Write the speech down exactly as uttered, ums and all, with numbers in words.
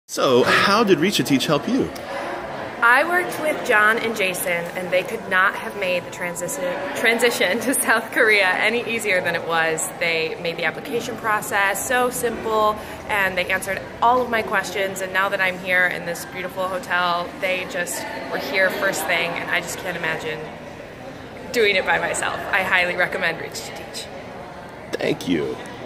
So, how did Reach to Teach help you? I worked with John and Jason, and they could not have made the transition transition to South Korea any easier than it was. They made the application process so simple, and they answered all of my questions, and now that I'm here in this beautiful hotel, they just were here first thing, and I just can't imagine doing it by myself. I highly recommend Reach to Teach. Thank you.